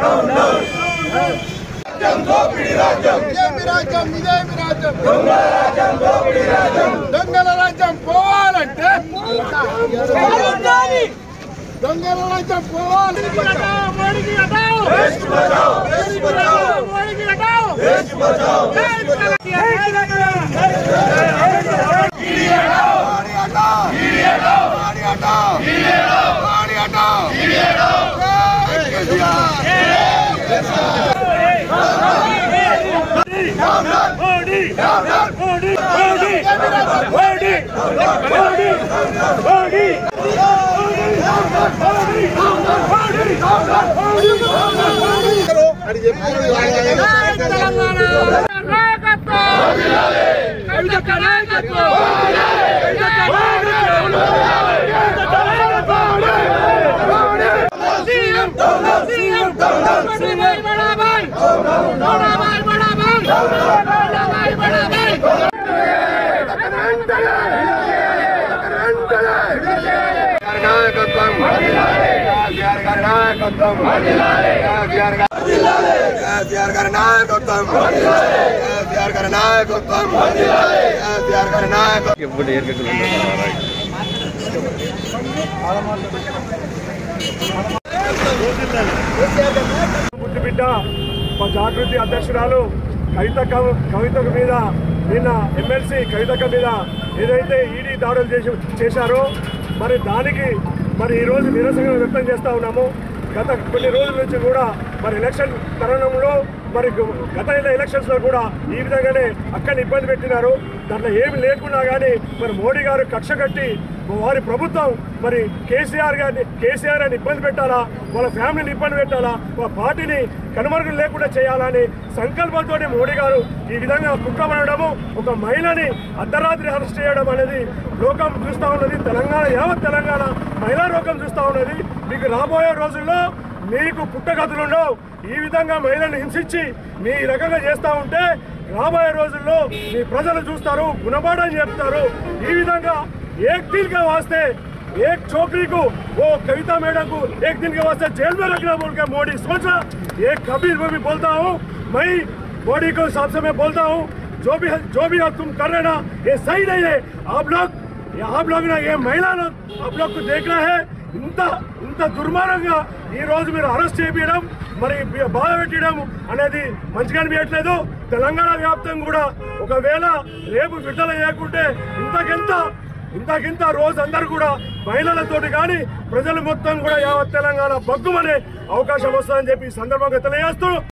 దొంగల రాజ్యం పోవాలంటే దొంగల రాజ్యం పోవాలి. బిడ్డ మా జాగృతి అధ్యక్షురాలు కవిత మీద నిన్న ఎమ్మెల్సీ కవిత మీద ఏదైతే ఈడీ దాడులు చేశారో మరి దానికి ఈరోజు నిరసన వ్యక్తం చేస్తూ ఉన్నాము. గత కొన్ని రోజుల నుంచి కూడా మరి ఎలక్షన్ తరుణంలో గత ఎలక్షన్స్లో కూడా ఈ విధంగానే అక్కడిని ఇబ్బంది పెట్టినారు. దాంట్లో ఏమి లేకున్నా కానీ మోడీ గారు కక్ష కట్టి వారి ప్రభుత్వం కేసీఆర్ అని ఇబ్బంది పెట్టాలా, వాళ్ళ ఫ్యామిలీని ఇబ్బంది పెట్టాలా, వాళ్ళ పార్టీని కనుమరుగులు లేకుండా చేయాలని సంకల్పంతో మోడీ గారు ఈ విధంగా కుట్రపడము, ఒక మహిళని అర్ధరాత్రి అరెస్ట్ చేయడం అనేది లోకం చూస్తూ ఉన్నది. యావత్ తెలంగాణ మహిళా లోకం చూస్తూ ఉన్నది. మీకు రాబోయే రోజుల్లో మీకు పుట్టగతులుండవు. ఈ విధంగా మహిళలను హింసించి మీ రకంగా చేస్తూ ఉంటే రాబోయే రోజుల్లో మీ ప్రజలు చూస్తారు, గుణపాఠం చెప్తారు. ఈ విధంగా एक दिन के वास्ते एक छोकरी को वो कविता मैडम को एक दिन के वास्ते जेल में रखना बोल के मोदी सोचा। ये कभी भी बोलता हूँ मैं, मोदी को हिसाब से मैं बोलता हूँ जो भी तुम कर रहे ना ये सही नहीं है. आप लोग ना ये महिला लोग आप लोग को देखना है. ఇంత దుర్మార్గంగా ఈ రోజు మీరు అరెస్ట్ చేయడం బాధ పెట్టడం అనేది మంచిగా అనిపించట్లేదు. తెలంగాణ వ్యాప్తంగా కూడా ఒకవేళ రేపు విడుదల చేయకుంటే ఇంతకింత రోజు అందరూ కూడా మహిళలతోటి కానీ ప్రజలు మొత్తం కూడా యావత్ తెలంగాణ బగ్గుమనే అవకాశం వస్తుందని చెప్పి సందర్భంగా తెలియజేస్తూ